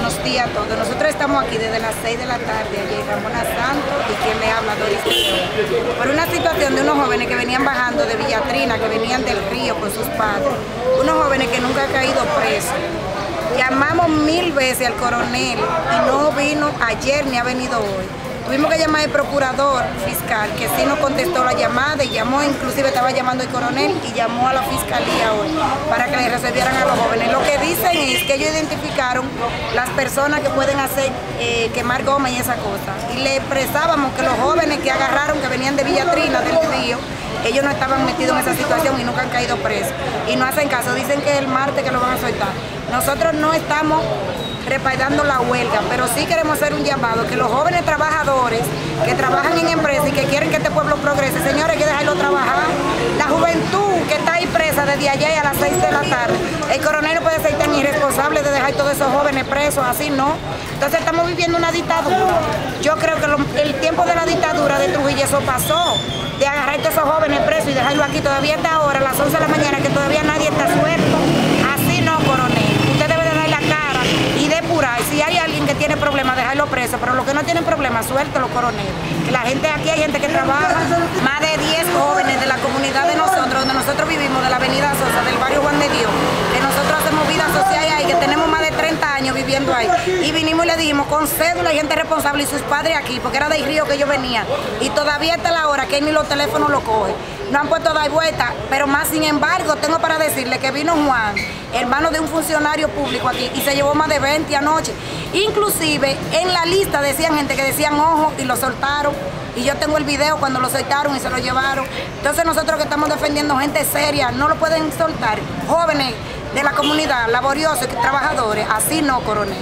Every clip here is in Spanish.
buenos días a todos. Nosotros estamos aquí desde las 6 de la tarde, allí Ramona Santos y quien le habla, Doris Tejeda, por una situación de unos jóvenes que venían bajando de Villatrina, que venían del río con sus padres, unos jóvenes que nunca han caído presos. Llamamos 1000 veces al coronel y no vino ayer ni ha venido hoy. Tuvimos que llamar al procurador fiscal, que sí nos contestó la llamada y llamó, inclusive estaba llamando el coronel y llamó a la fiscalía hoy para que le resolvieran a los jóvenes. Lo que dicen es que ellos identificaron las personas que pueden hacer quemar goma y esa cosa. Y le expresábamos que los jóvenes que agarraron, que venían de Villatrina, del río, ellos no estaban metidos en esa situación y nunca han caído presos. Y no hacen caso, dicen que el martes que lo van a soltar. Nosotros no estamos respaldando la huelga, pero sí queremos hacer un llamado que los jóvenes trabajadores que trabajan en empresas y que quieren que este pueblo progrese, señores, hay que dejarlo trabajar. La juventud que está ahí presa desde ayer a las 6 de la tarde, el coronel no puede ser tan irresponsable de dejar a todos esos jóvenes presos, así no. Entonces estamos viviendo una dictadura. Yo creo que el tiempo de la dictadura de Trujillo eso pasó, de agarrar a todos esos jóvenes presos y dejarlo aquí todavía hasta ahora, a las 11 de la mañana, que todavía nadie está suelto. Así no, coronel. Usted debe de dar la cara y depurar. Si hay alguien que tiene problemas, dejarlo preso, pero los que no tienen problemas, suéltelo, coronel. Que la gente aquí, hay gente que trabaja, más de 10 jóvenes de la comunidad de nosotros, donde nosotros vivimos, de la avenida Sosa, del barrio Juan de Dios, que nosotros hacemos vida social ahí, que tenemos más de 30 años viviendo ahí. Y vinimos y le dijimos, con cédula y gente responsable y sus padres aquí, porque era del río que ellos venían. Y todavía está la hora que ni los teléfonos lo cogen. No han puesto a dar vuelta, pero más sin embargo, tengo para decirle que vino Juan, hermano de un funcionario público aquí, y se llevó más de 20 anoche. Inclusive, en la lista decían gente que decían ojo y lo soltaron. Y yo tengo el video cuando lo soltaron y se lo llevaron. Entonces nosotros que estamos defendiendo gente seria, no lo pueden soltar. Jóvenes de la comunidad, laboriosos y trabajadores, así no, coronel.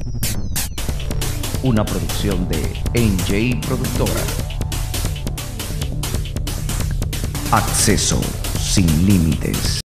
Una producción de NJ Productora. Acceso sin límites.